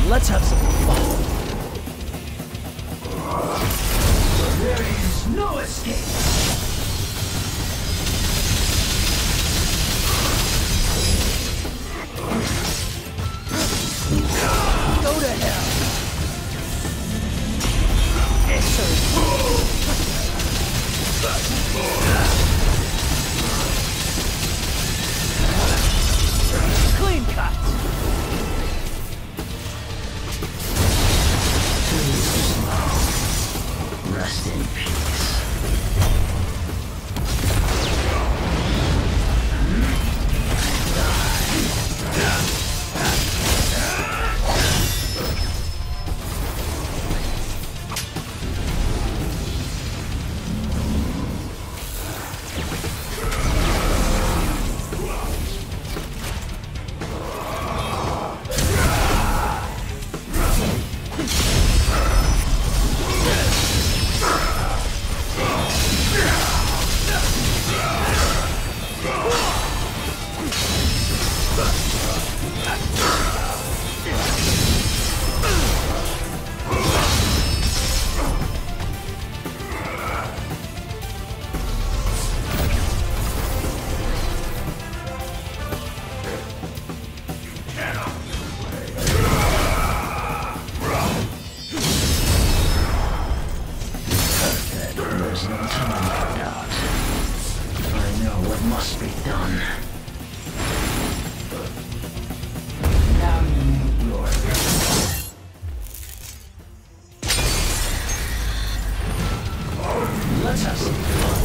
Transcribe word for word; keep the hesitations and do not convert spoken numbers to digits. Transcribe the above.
Let's have some fun. There is no escape. Go to hell. Clean cut. Rest in peace. There's no time for doubt. I know what must be done. Now you meet your end. Let's have some fun.